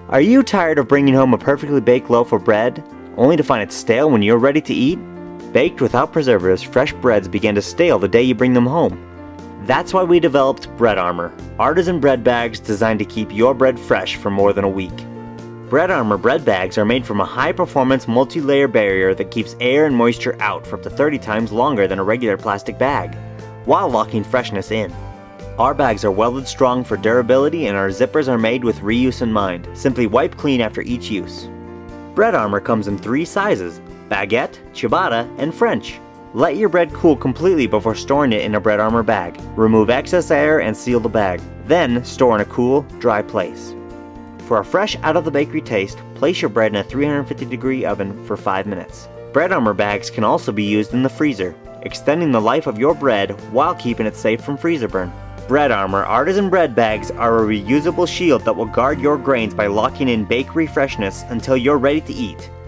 Are you tired of bringing home a perfectly baked loaf of bread, only to find it stale when you're ready to eat? Baked without preservatives, fresh breads begin to stale the day you bring them home. That's why we developed Bread Armor, artisan bread bags designed to keep your bread fresh for more than a week. Bread Armor bread bags are made from a high-performance multi-layer barrier that keeps air and moisture out for up to 30 times longer than a regular plastic bag, while locking freshness in. Our bags are welded strong for durability, and our zippers are made with reuse in mind. Simply wipe clean after each use. Bread Armor comes in 3 sizes: baguette, ciabatta, and French. Let your bread cool completely before storing it in a Bread Armor bag. Remove excess air and seal the bag. Then store in a cool, dry place. For a fresh out-of-the-bakery taste, place your bread in a 350-degree oven for 5 minutes. Bread Armor bags can also be used in the freezer, extending the life of your bread while keeping it safe from freezer burn. Bread Armor artisan bread bags are a reusable shield that will guard your grains by locking in bakery freshness until you're ready to eat.